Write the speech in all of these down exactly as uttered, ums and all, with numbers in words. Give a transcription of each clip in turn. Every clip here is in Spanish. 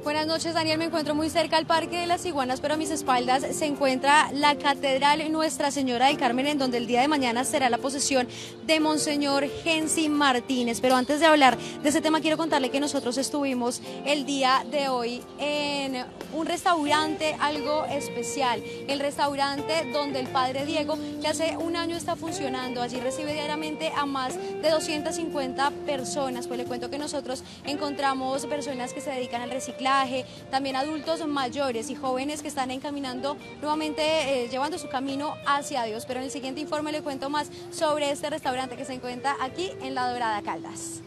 Buenas noches, Daniel. Me encuentro muy cerca al Parque de las Iguanas, pero a mis espaldas se encuentra la Catedral Nuestra Señora del Carmen, en donde el día de mañana será la posesión de Monseñor Gensi Martínez. Pero antes de hablar de ese tema, quiero contarle que nosotros estuvimos el día de hoy en un restaurante algo especial, el restaurante donde el Padre Diego, que hace un año está funcionando, allí recibe diariamente a más de doscientas cincuenta personas. Pues le cuento que nosotros encontramos personas que se dedican al reciclaje, también adultos mayores y jóvenes que están encaminando nuevamente, eh, llevando su camino hacia Dios. Pero en el siguiente informe le cuento más sobre este restaurante que se encuentra aquí en La Dorada, Caldas.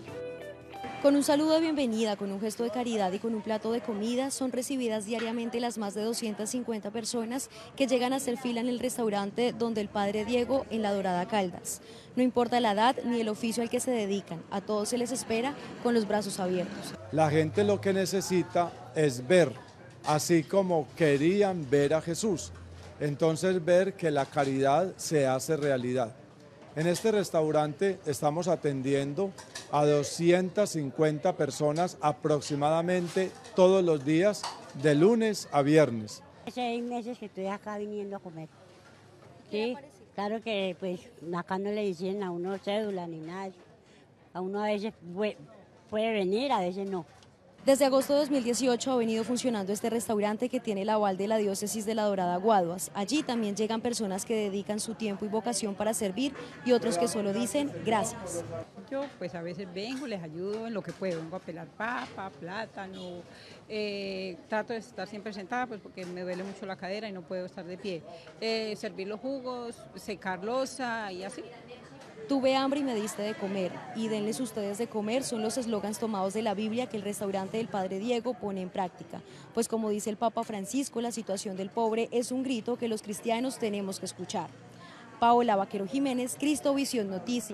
Con un saludo de bienvenida, con un gesto de caridad y con un plato de comida, son recibidas diariamente las más de doscientas cincuenta personas que llegan a hacer fila en el restaurante donde el Padre Diego, en La Dorada, Caldas. No importa la edad ni el oficio al que se dedican, a todos se les espera con los brazos abiertos. La gente lo que necesita es ver, así como querían ver a Jesús. Entonces ver que la caridad se hace realidad. En este restaurante estamos atendiendo a doscientas cincuenta personas aproximadamente todos los días, de lunes a viernes. Hace seis meses que estoy acá viniendo a comer. Sí, claro que pues acá no le dicen a uno cédula ni nada. A uno a veces puede venir, a veces no. Desde agosto de dos mil dieciocho ha venido funcionando este restaurante que tiene el aval de la diócesis de La Dorada, Guaduas. Allí también llegan personas que dedican su tiempo y vocación para servir y otros que solo dicen gracias. Yo pues a veces vengo, les ayudo en lo que puedo, vengo a pelar papa, plátano, eh, trato de estar siempre sentada pues porque me duele mucho la cadera y no puedo estar de pie, eh, servir los jugos, secar loza y así. Tuve hambre y me diste de comer, y denles ustedes de comer son los eslogans tomados de la Biblia que el restaurante del Padre Diego pone en práctica. Pues como dice el Papa Francisco, la situación del pobre es un grito que los cristianos tenemos que escuchar. Paola Vaquero Jiménez, Cristovisión Noticias.